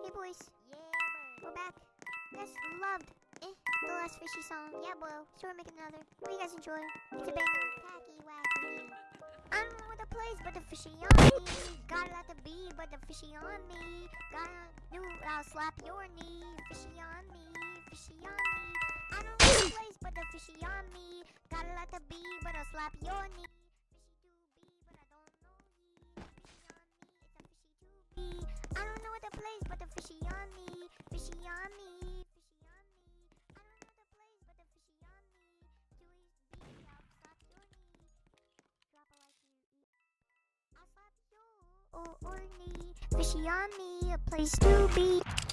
Hey boys. Yeah, bro. We're back. You guys loved the last fishy song. Yeah, bro. So we're making another. Hope you guys enjoy. It's a banger. Tacky, wacky. I don't know what the place, but the fishy on me. Got a lot to be, but the fishy on me. I'll slap your knee. Fishy on me. Fishy on me. I don't know the place, but the fishy on me. Got a lot to be, but I'll slap your knee. I don't know what the place, but the fishy on me. Fishy on me. Fishy on me. I don't know the place, but the fishy on me. Chewy I'll slap your knee. Drop a like you eat. I'll slap your knee. Fishy on me, a place to be.